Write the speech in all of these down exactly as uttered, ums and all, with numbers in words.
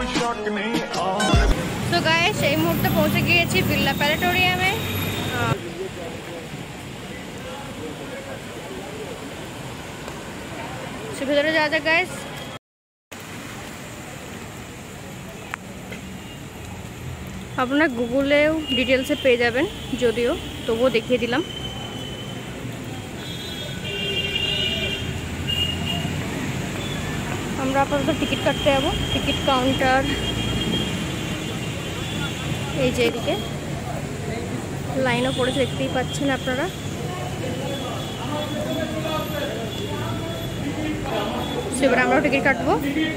তো গাইস এই মুহূর্তে পৌঁছে গিয়েছি বিড়লা প্ল্যানেটোরিয়ামে। সে ভেতরে যাওয়া যাক গাইস। আপনারা গুগলেও ডিটেলসে পেয়ে যাবেন, যদিও তবুও দেখিয়ে দিলাম। আমরা আপাতত টিকিট কাটতে যাবো। টিকিট কাউন্টার এই যে এদিকে লাইনও পড়েছে, দেখতেই পাচ্ছেন আপনারা। এবার আমরাও টিকিট কাটবো।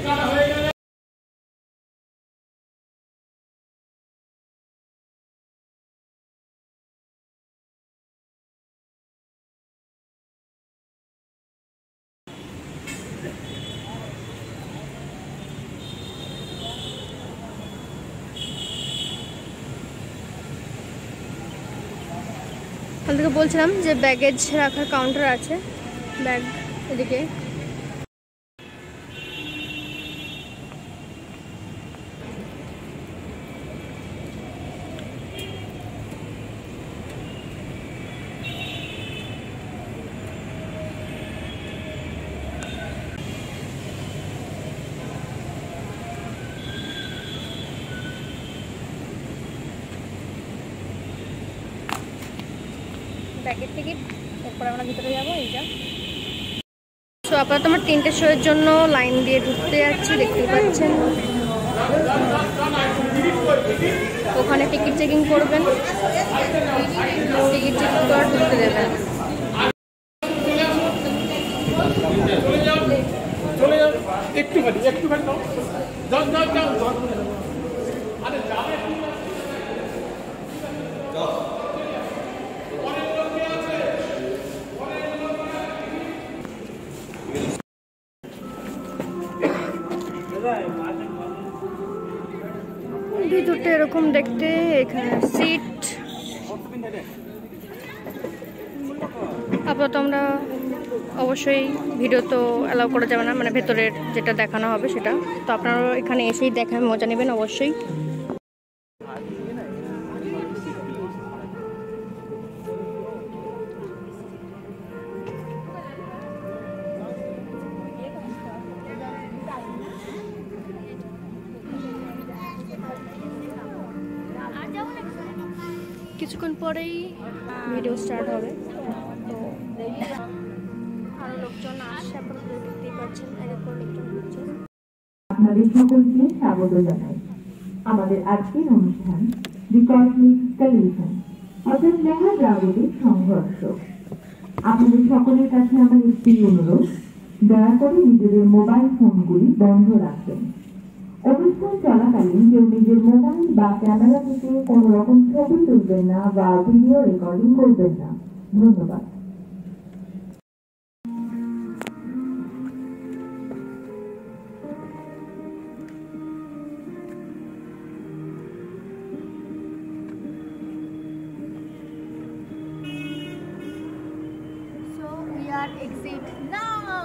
আপনাদেরকে বলছিলাম যে ব্যাগেজ রাখার কাউন্টার আছে, ব্যাগ এদিকে। ব্যাগের টিকিট, এরপরে আমরা ভিতরে যাবো। এইটা সো আপাতত আমার তিনটে শোয়ের জন্য লাইন দিয়ে ঢুকতে যাচ্ছি, দেখতে পাচ্ছেন। ওখানে টিকিট চেকিং করবেন, টিকিট চেকিং করে ঢুকতে দেবেন। একটুখানি একটুখানি যাও যাও যাও আরে যাবে ভিতরটা এরকম দেখতে। এখানে সিট। আপাতত আমরা অবশ্যই ভিডিও তো অ্যালাউ করা যাবে না, মানে ভেতরের যেটা দেখানো হবে সেটা তো আপনারা এখানে এসেই দেখে মজা নেবেন অবশ্যই। কিছুক্ষণ পরেই ভিডিও স্টার্ট হবে, তো আরো লোকজন আসছে, আপনারা দেখতেই পাচ্ছেন। এক এক করে লোকজন আসছে। আপনাদের সকলকে স্বাগত জানাই আমাদের আজকের অনুষ্ঠান দি কসমিক টেলিভিশন অর্থাৎ মেঘা জাগতিক সংঘর্ষ। আপনাদের সকলের কাছে আমার একটি অনুরোধ, দয়া করে নিজেদের মোবাইল ফোনগুলি বন্ধ রাখবেন। অনুষ্ঠান চলাকালীন কেউ নিজের মোবাইল বা ক্যামেরা থেকে কোনো রকম ছবি তুলবেন না বা ভিডিও রেকর্ডিং করবেন না। ধন্যবাদ। So we are exit now.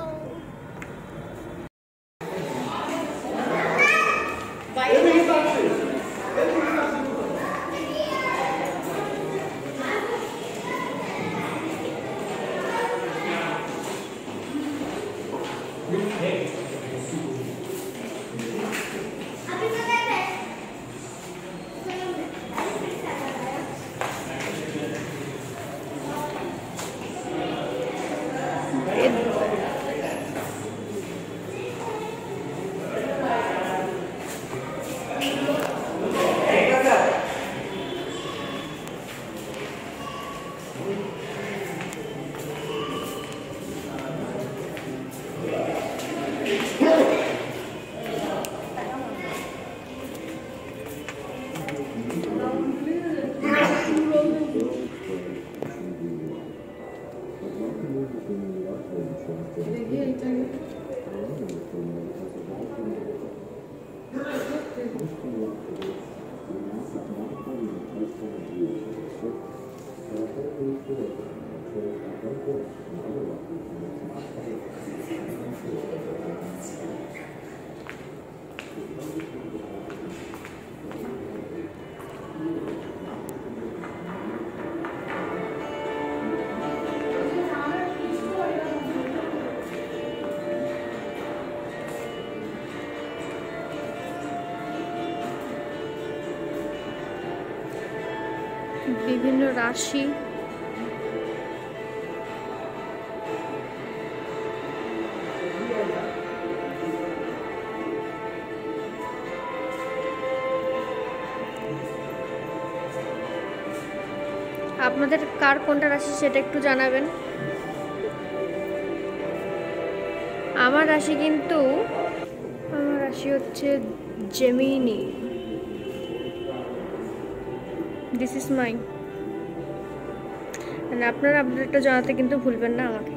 বিভিন্ন রাশি, আপনাদের কার কোনটা রাশি সেটা একটু জানাবেন। আমার রাশি কিন্তু আমার রাশি হচ্ছে জেমিনি। This is my. আপনারা আপডেটটা জানাতে কিন্তু ভুলবেন না আমাকে।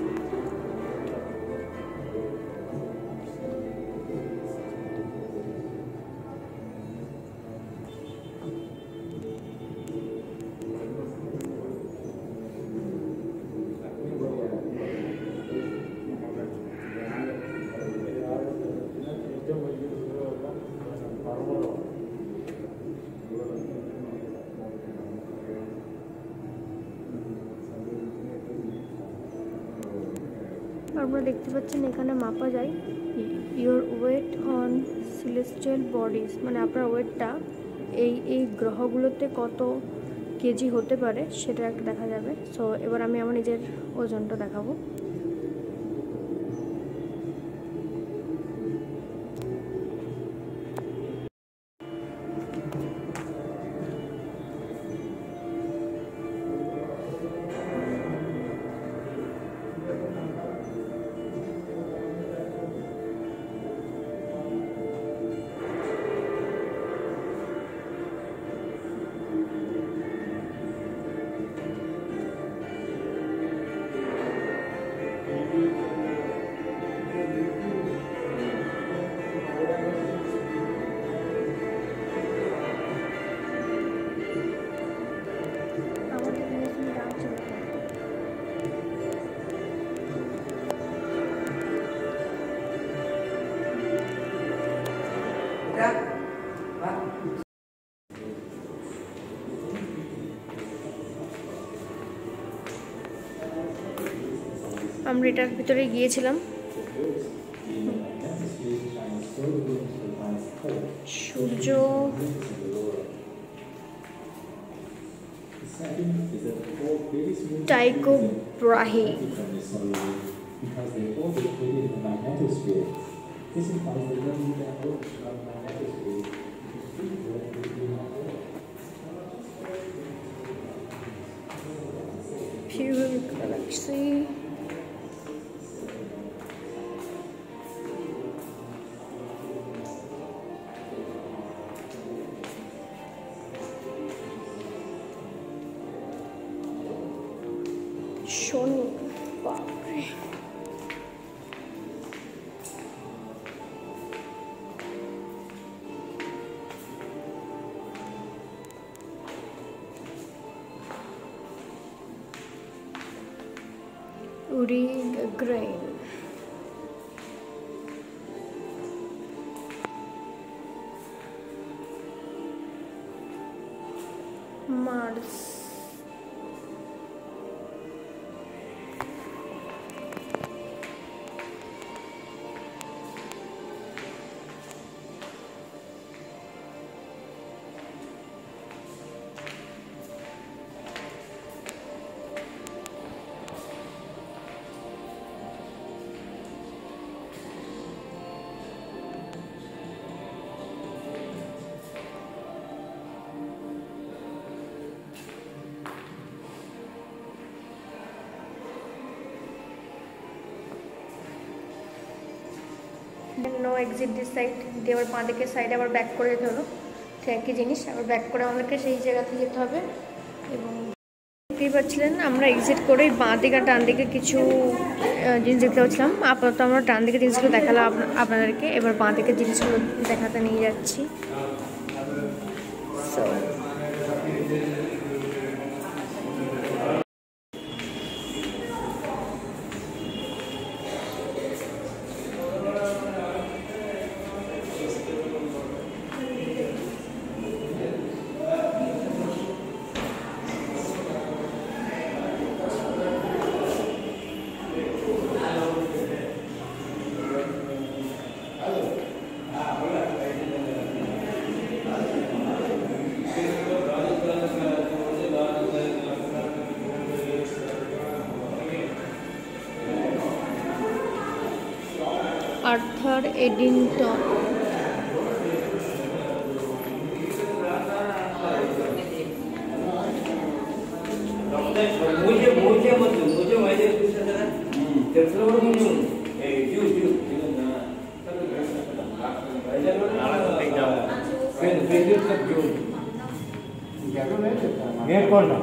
আপনারা দেখতে পাচ্ছেন এখানে মাপা যায় your weight on celestial bodies, মানে আপনার ওয়েটটা এই এই গ্রহগুলোতে কত কেজি হতে পারে সেটা একটা দেখা যাবে। সো এবার আমি আমার নিজের ওজনটা দেখাবো। আমরা এটার ভিতরে গিয়েছিলাম। সূর্য টাইকো ব্রাহি, Pure Galaxy, শনি, বাপরে Uric grain, Mars, no exit this side দিয়ে আবার বাঁ দিকের সাইডে আবার ব্যাক করে যেতে হলো। ঠিক একই জিনিস, আবার ব্যাক করে আমাদেরকে সেই জায়গাতে যেতে হবে। এবং দেখতেই পাচ্ছিলেন আমরা এক্সিট করেই বাঁ দিকে ডান দিকে কিছু জিনিস দেখতে পাচ্ছিলাম। আপাতত আমরা ডান দিকে জিনিসগুলো দেখালাম আপনাদেরকে, এবার বাঁ দিকের জিনিসগুলো দেখাতে নিয়ে যাচ্ছি। সো শহর এডিনটন। मुझे मुझे मत मुझे वाइदे पूछा था तेरे को मुझे ए यू यू फिर फिर तक जो ये कौन है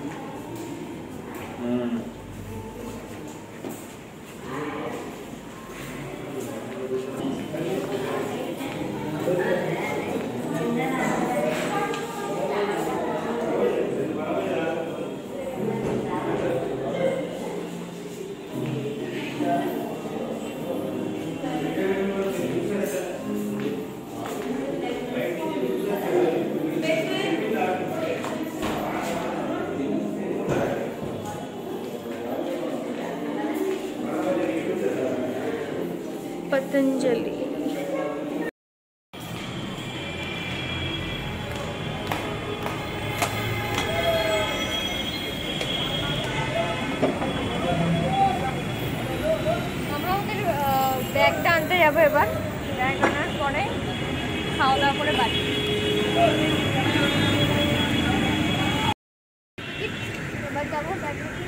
पतंजलि। আমরা আমাদের ব্যাগটা আনতে যাবো এবার। ব্যাগ আনার পরে খাওয়া দাওয়া করে বাড়ি। এবার যাবো ব্যাগ নিয়ে।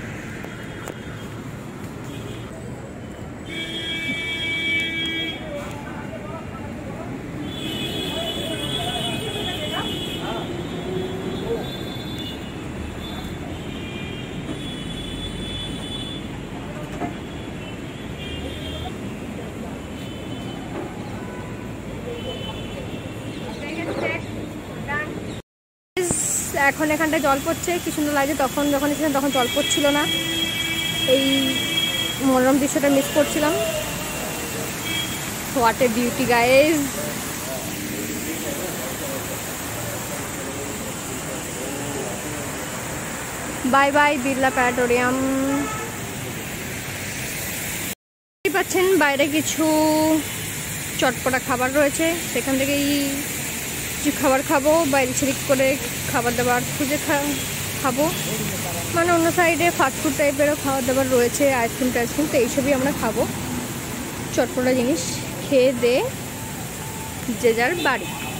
এখন এখানটায় জল পড়ছে, কি সুন্দর লাগছে। তখন যখন এসেছিলাম তখন জল পড়ছিল না। এই মনোরম দৃশ্যটা মিস করছিলাম। What a beauty guys. Bye bye Birla planetarium. পাচ্ছেন বাইরে কিছু চটপটা খাবার রয়েছে, সেখান থেকেই কিছু খাবার খাবো। বাইরে ছিরিক করে খাবার দাবার খুঁজে খাবো, মানে অন্য সাইডে ফাস্টফুড টাইপেরও খাবার দাবার রয়েছে, আইসক্রিম টাইসক্রিম, তো এইসবই আমরা খাবো। চটপটা জিনিস খেয়ে দে যে যার বাড়ি।